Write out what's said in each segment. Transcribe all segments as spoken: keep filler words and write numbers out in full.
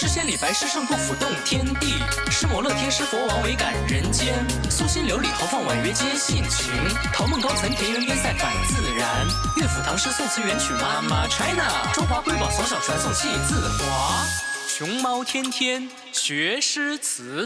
诗仙李白，诗圣杜甫动天地，诗魔乐天，诗佛王维感人间。苏辛刘李豪放婉约皆性情，陶孟高岑田园边塞反自然。乐府唐诗宋词元曲妈妈 China， 中华瑰宝从小传颂气自华。熊猫天天学诗词。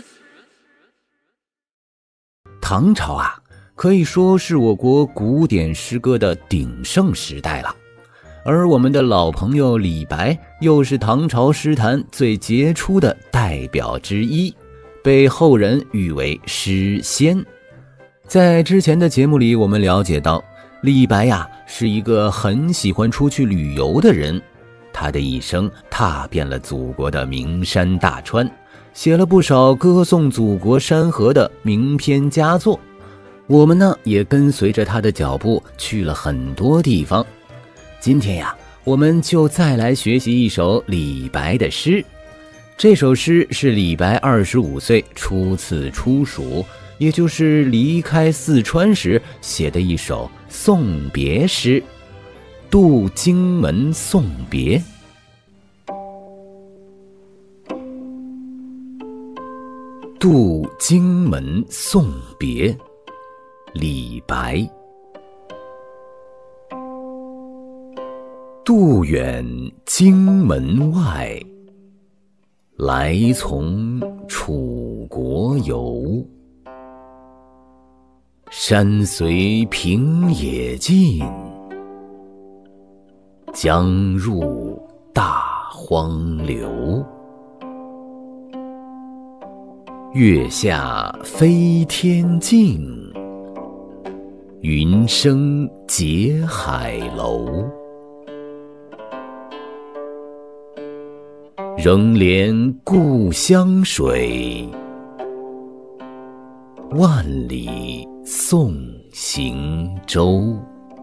唐朝啊，可以说是我国古典诗歌的鼎盛时代了。而我们的老朋友李白又是唐朝诗坛最杰出的代表之一，被后人誉为诗仙。在之前的节目里，我们了解到李白呀是一个很喜欢出去旅游的人，他的一生踏遍了祖国的名山大川，写了不少歌颂祖国山河的名篇佳作。我们呢也跟随着他的脚步去了很多地方。今天呀，我们就再来学习一首李白的诗。这首诗是李白二十五岁初次出蜀，也就是离开四川时写的一首送别诗，渡荆门送别。渡荆门送别，李白。渡远荆门外，来从楚国游。山随平野尽，江入大荒流。月下飞天镜，云生结海楼。仍怜故乡水，万里送行舟。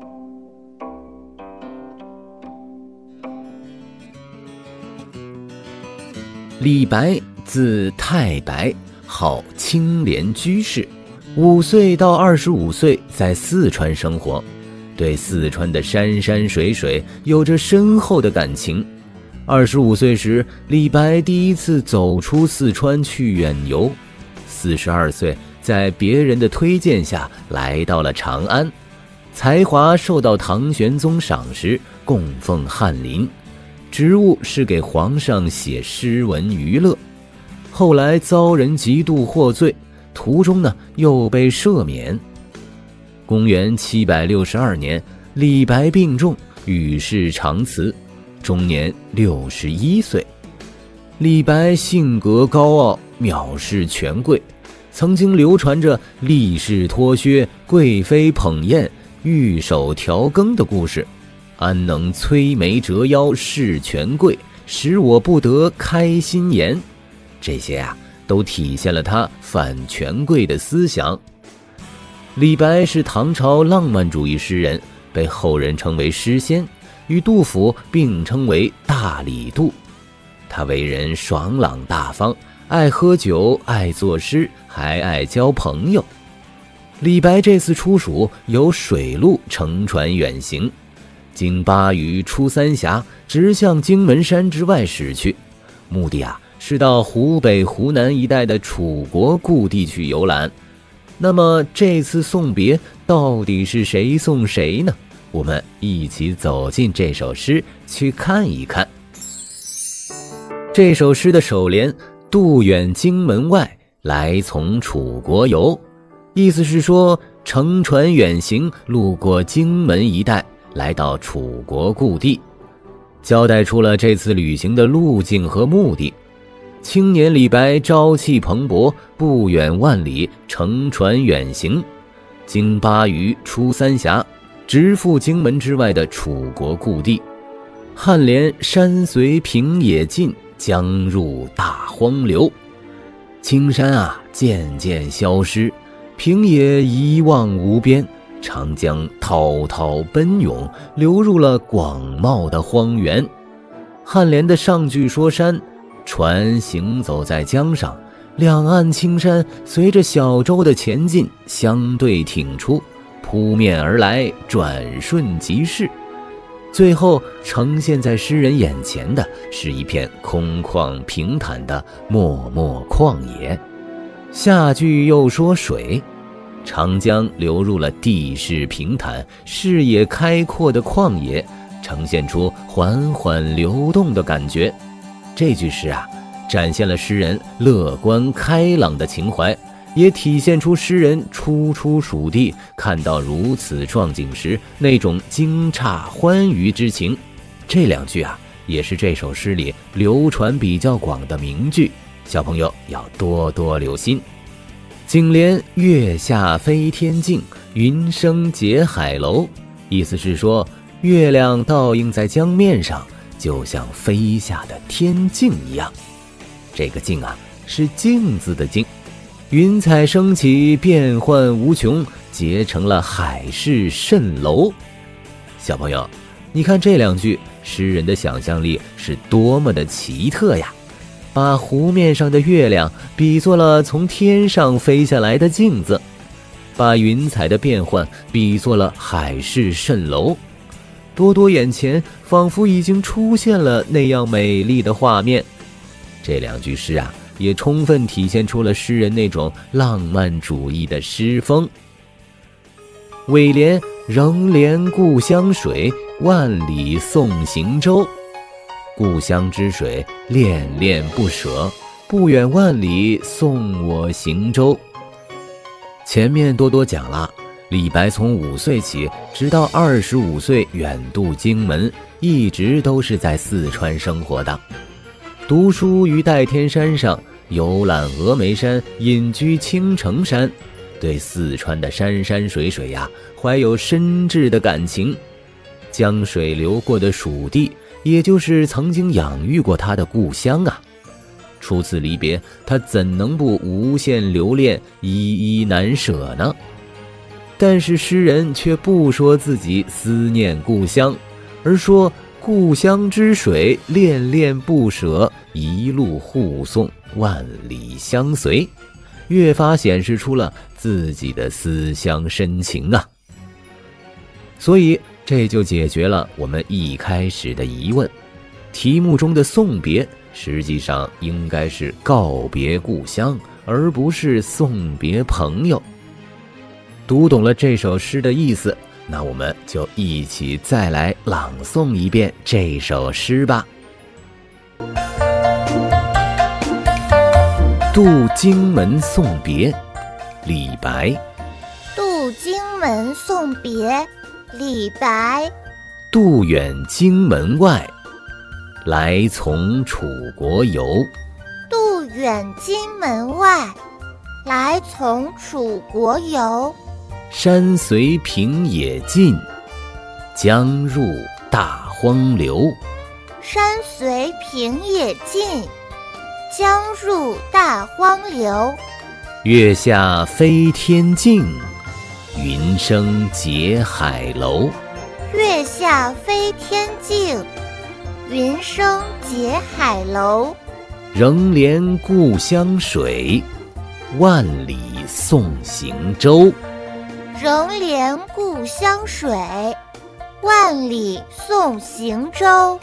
李白字太白，号青莲居士，五岁到二十五岁在四川生活，对四川的山山水水有着深厚的感情。二十五岁时，李白第一次走出四川去远游。四十二岁，在别人的推荐下来到了长安，才华受到唐玄宗赏识，供奉翰林，职务是给皇上写诗文娱乐。后来遭人嫉妒获罪，途中呢又被赦免。公元七百六十二年，李白病重，与世长辞，终年六十一岁。李白性格高傲，藐视权贵，曾经流传着力士脱靴，贵妃捧宴，御手调羹的故事。安能摧眉折腰事权贵，使我不得开心颜。这些啊，都体现了他反权贵的思想。李白是唐朝浪漫主义诗人，被后人称为诗仙，与杜甫并称为大李杜。他为人爽朗大方，爱喝酒，爱作诗，还爱交朋友。李白这次出蜀由水路乘船远行，经巴渝出三峡，直向荆门山之外驶去，目的啊是到湖北湖南一带的楚国故地去游览。那么这次送别到底是谁送谁呢？我们一起走进这首诗去看一看。这首诗的首联渡远荆门外，来从楚国游，意思是说乘船远行，路过荆门一带，来到楚国故地，交代出了这次旅行的路径和目的。青年李白朝气蓬勃，不远万里，乘船远行，经巴渝出三峡，直赴荆门之外的楚国故地。颔联山随平野尽，江入大荒流。青山啊渐渐消失，平野一望无边，长江滔滔奔涌，流入了广袤的荒原。颔联的上句说山，船行走在江上，两岸青山随着小舟的前进相对挺出，扑面而来，转瞬即逝。 最后呈现在诗人眼前的是一片空旷平坦的漠漠旷野。下句又说水，长江流入了地势平坦、视野开阔的旷野，呈现出缓缓流动的感觉。这句诗啊，展现了诗人乐观开朗的情怀，也体现出诗人初出蜀地看到如此壮景时那种惊诧欢愉之情。这两句啊，也是这首诗里流传比较广的名句，小朋友要多多留心。颈联月下飞天镜，云生结海楼，意思是说月亮倒映在江面上，就像飞下的天镜一样。这个镜啊，是镜子的镜。云彩升起，变幻无穷，结成了海市蜃楼。小朋友，你看这两句，诗人的想象力是多么的奇特呀！把湖面上的月亮比作了从天上飞下来的镜子，把云彩的变幻比作了海市蜃楼。多多眼前仿佛已经出现了那样美丽的画面。这两句诗啊，也充分体现出了诗人那种浪漫主义的诗风。尾联仍怜故乡水，万里送行舟。故乡之水恋恋不舍，不远万里送我行舟。前面多多讲了，李白从五岁起直到二十五岁远渡荆门，一直都是在四川生活的。读书于代天山上，游览峨眉山，隐居青城山，对四川的山山水水呀、啊，怀有深挚的感情。江水流过的蜀地，也就是曾经养育过他的故乡啊。初次离别，他怎能不无限留恋，依依难舍呢？但是诗人却不说自己思念故乡，而说故乡之水恋恋不舍，一路护送，万里相随，越发显示出了自己的思乡深情啊。所以这就解决了我们一开始的疑问，题目中的送别实际上应该是告别故乡，而不是送别朋友。读懂了这首诗的意思，那我们就一起再来朗诵一遍这首诗吧。渡荆门送别，李白。 渡荆门送别，李白。 渡远荆门外，来从楚国游。 渡远荆门外，来从楚国游。 山随平野尽，江入大荒流。 山随平野尽，江入大荒流。 月下飞天镜，云生结海楼。 月下飞天镜，云生结海楼。 仍怜故乡水，万里送行舟。 仍怜故乡水，万里送行舟。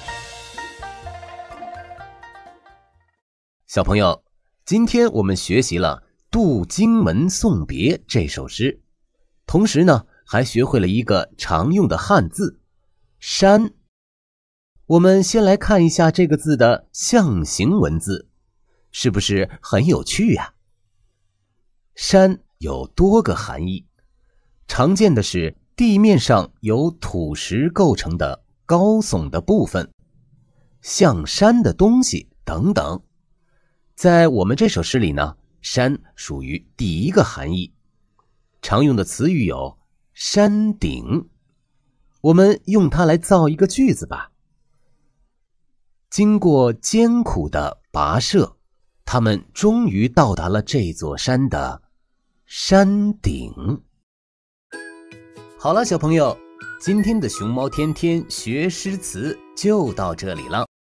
小朋友，今天我们学习了《渡荆门送别》这首诗，同时呢，还学会了一个常用的汉字“山”。我们先来看一下这个字的象形文字，是不是很有趣呀？山有多个含义，常见的是地面上由土石构成的高耸的部分，像山的东西等等。在我们这首诗里呢，山属于第一个含义，常用的词语有山顶。我们用它来造一个句子吧。经过艰苦的跋涉，他们终于到达了这座山的山顶。好了，小朋友，今天的熊猫天天学诗词就到这里了。